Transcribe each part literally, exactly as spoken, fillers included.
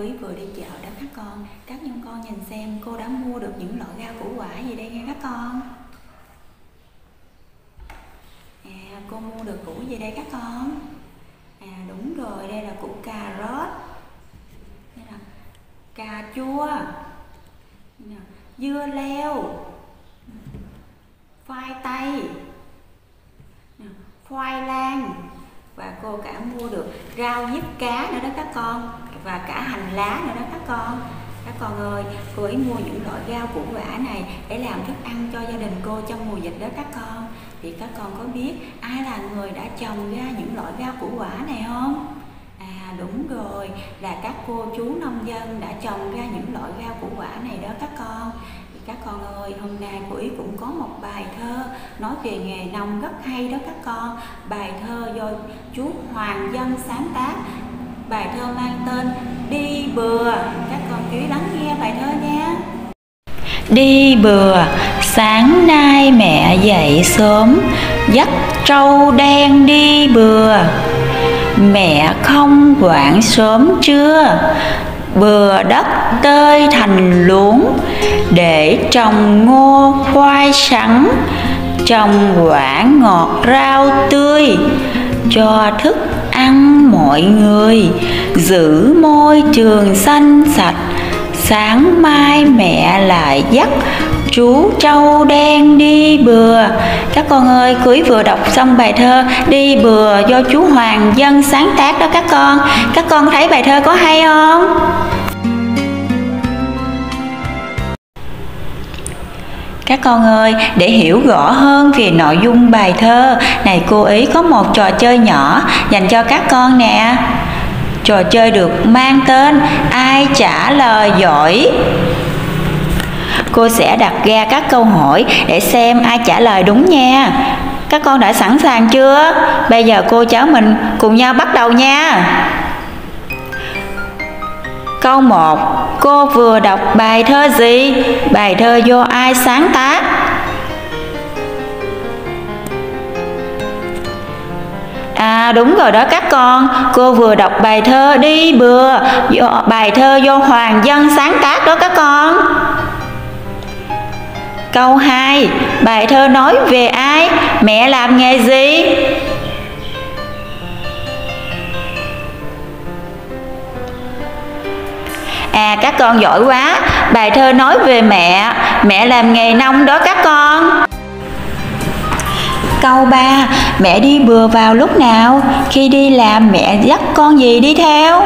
Ý vừa đi chợ đó các con. Các nhân con nhìn xem cô đã mua được những loại rau củ quả gì đây nghe các con. À, cô mua được củ gì đây các con? À đúng rồi, đây là củ cà rốt, đây là cà chua, dưa leo, khoai tây, khoai lang, và cô cả mua được rau diếp cá nữa đó các con, và cả hành lá nữa đó các con. Các con ơi, cô ấy mua những loại rau củ quả này để làm thức ăn cho gia đình cô trong mùa dịch đó các con. Thì các con có biết ai là người đã trồng ra những loại rau củ quả này không? À đúng rồi, là các cô chú nông dân đã trồng ra những loại rau củ quả này đó các con. Thì các con ơi, hôm nay cô ý cũng có một bài thơ nói về nghề nông rất hay đó các con. Bài thơ do chú Hoàng Dân sáng tác. Bài thơ mang tên Đi Bừa. Các con chú ý lắng nghe bài thơ nha. Đi bừa, sáng nay mẹ dậy sớm, dắt trâu đen đi bừa. Mẹ không quản sớm trưa, bừa đất tơi thành luống. Để trồng ngô khoai sắn, trồng quả ngọt rau tươi, cho thức ăn mọi người, giữ môi trường xanh sạch. Sáng mai mẹ lại dắt chú trâu đen đi bừa. Các con ơi, Cưới vừa đọc xong bài thơ Đi Bừa do chú Hoàng Dân sáng tác đó các con. Các con thấy bài thơ có hay không? Các con ơi, để hiểu rõ hơn về nội dung bài thơ này, cô ý có một trò chơi nhỏ dành cho các con nè. Trò chơi được mang tên Ai trả lời giỏi. Cô sẽ đặt ra các câu hỏi để xem ai trả lời đúng nha. Các con đã sẵn sàng chưa? Bây giờ cô cháu mình cùng nhau bắt đầu nha. Câu một. Cô vừa đọc bài thơ gì? Bài thơ do ai sáng tác? À đúng rồi đó các con, cô vừa đọc bài thơ Đi Bừa, do, bài thơ do Hoàng Dân sáng tác đó các con. Câu hai. Bài thơ nói về ai? Mẹ làm nghề gì? À các con giỏi quá, bài thơ nói về mẹ, mẹ làm nghề nông đó các con. Câu ba. Mẹ đi bừa vào lúc nào? Khi đi làm mẹ dắt con gì đi theo?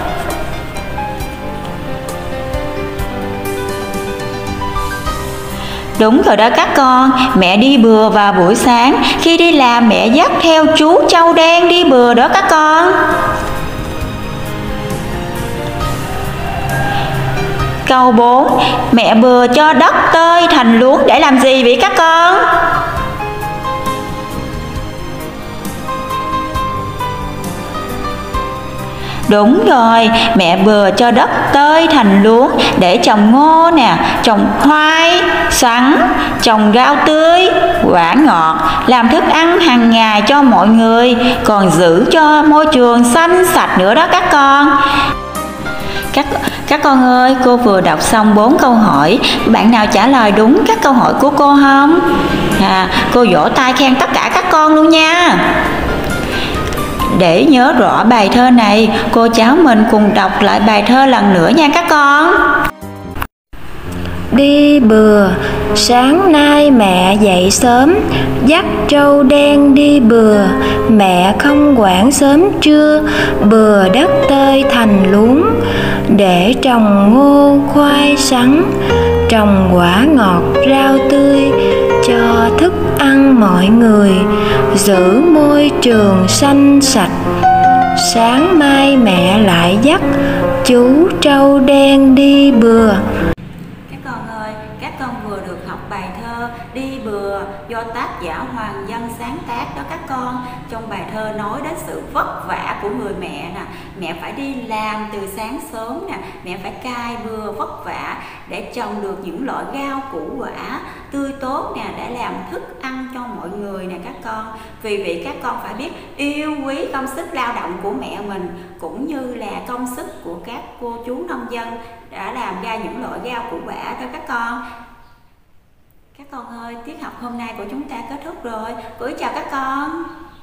Đúng rồi đó các con, mẹ đi bừa vào buổi sáng. Khi đi làm mẹ dắt theo chú trâu đen đi bừa đó các con. Câu bốn. Mẹ bừa cho đất tơi thành luống để làm gì vậy các con? Đúng rồi, mẹ bừa cho đất tơi thành luống để trồng ngô nè, trồng khoai, sắn, trồng rau tươi, quả ngọt, làm thức ăn hàng ngày cho mọi người, còn giữ cho môi trường xanh sạch nữa đó các con. Các, các con ơi, cô vừa đọc xong bốn câu hỏi. Bạn nào trả lời đúng các câu hỏi của cô không? À, cô vỗ tay khen tất cả các con luôn nha. Để nhớ rõ bài thơ này, cô cháu mình cùng đọc lại bài thơ lần nữa nha các con. Đi bừa, sáng nay mẹ dậy sớm, dắt trâu đen đi bừa. Mẹ không quản sớm trưa, bừa đất tơi thành luống. Để trồng ngô khoai sắn, trồng quả ngọt rau tươi, cho thức ăn mọi người, giữ môi trường xanh sạch. Sáng mai mẹ lại dắt chú trâu đen đi bừa. Các con ơi, các con vừa được học bài thơ Đi Bừa do tác giả Hoàng Dân sáng tác đó các con. trong bài thơ nói đến sự vất vả của người mẹ nè. Mẹ phải đi làm từ sáng sớm nè, mẹ phải cày bừa vất vả để trồng được những loại rau củ quả tươi tốt nè, để làm thức ăn cho mọi người nè các con. Vì vậy các con phải biết yêu quý công sức lao động của mẹ mình, cũng như là công sức của các cô chú nông dân đã làm ra những loại rau củ quả cho các con. Các con ơi, tiết học hôm nay của chúng ta kết thúc rồi. Gửi chào các con.